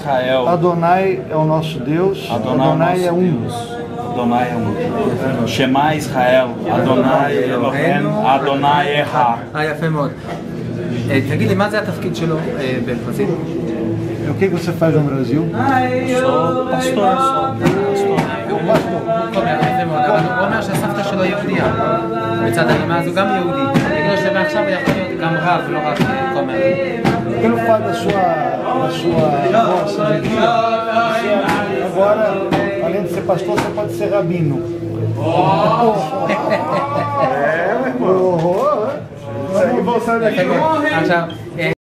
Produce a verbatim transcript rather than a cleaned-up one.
Israel. Adonai é o nosso Deus. Adonai, Adonai é, o nosso é um. Deus. Adonai é um. Shema Israel. Adonai Elohim. Adonai Echad. אה, יפה מאוד. תגיד לי, מה זה התפקיד שלו בברזיל? O que você faz no Brasil? Sou pastor, sou pastor. כומר, יפה מאוד. אבל הוא אומר שהסבתא שלו יהודייה. מצד האמא הזו גם יהודי. בגלל שמעכשיו הוא יכול להיות גם רב, לא רק כומר. Pelo fato da sua, da sua nossa religião, você agora, além de ser pastor, você pode ser rabino. É, meu irmão. Isso aí, vou sair daqui. עכשיו